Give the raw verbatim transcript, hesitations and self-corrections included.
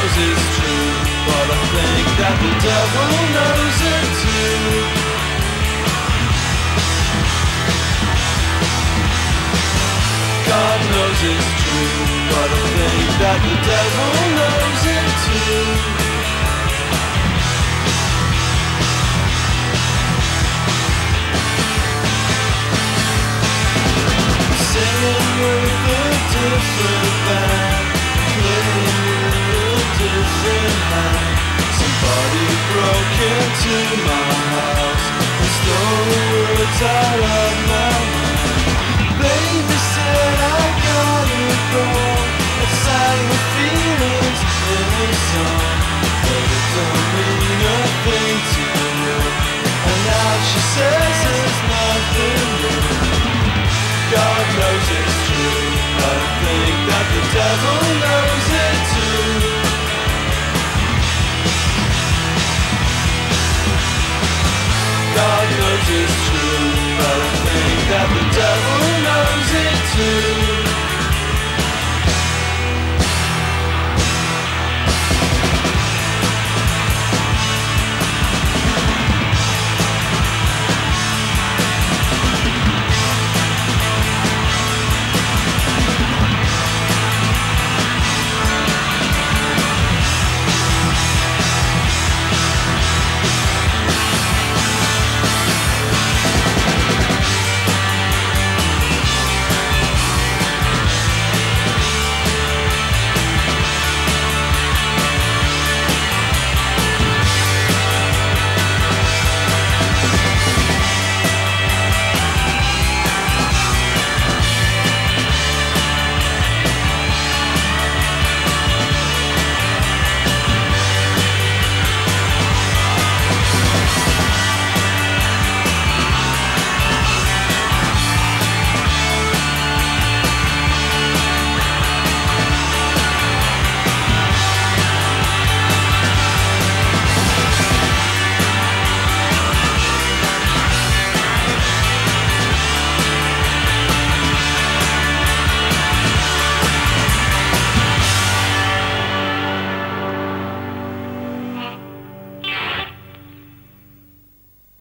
knows it's true, but I think that the devil knows it too. God knows it's true, but I think that the devil knows it too. Singing with a different band, playing with a different hand. Somebody broke into my house and stole the words out of my mouth. Baby said I got it wrong, I sang the feelings in a song, but it don't mean nothing to you. And now she says there's nothing new. God knows it's true, but I think that the devil knows